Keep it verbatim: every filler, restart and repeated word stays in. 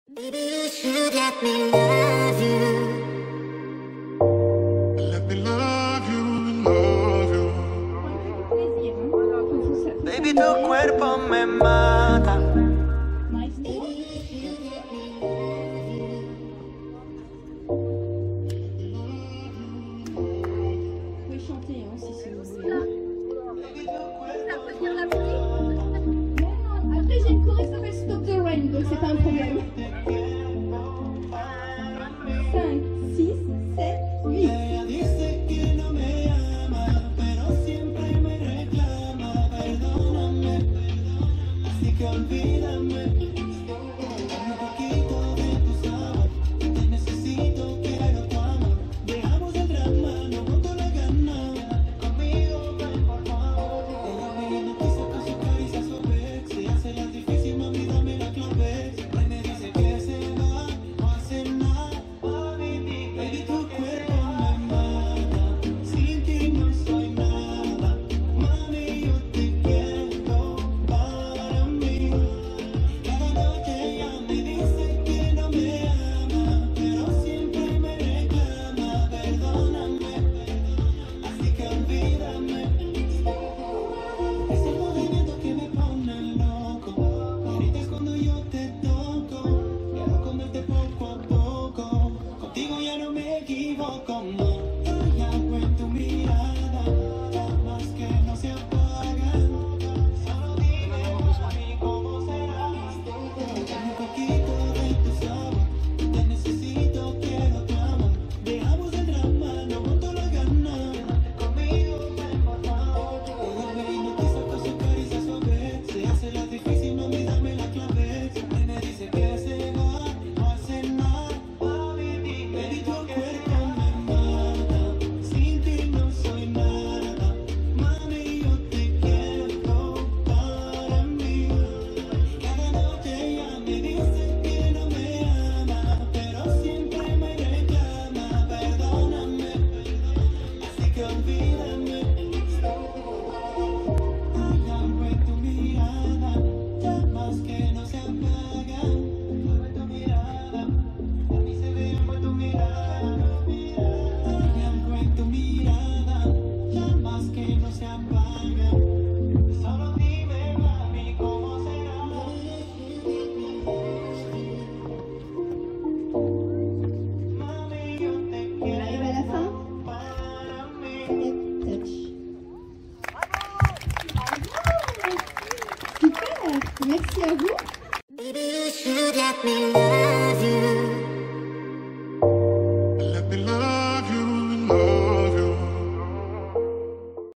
Baby, you should let me love you. Let me love you, love you. Baby, tu cuerpo me mata. Donc c'est pas un problème. cinq, six, sept, huit. Merci à vous. Baby, you should let me love you. Let me love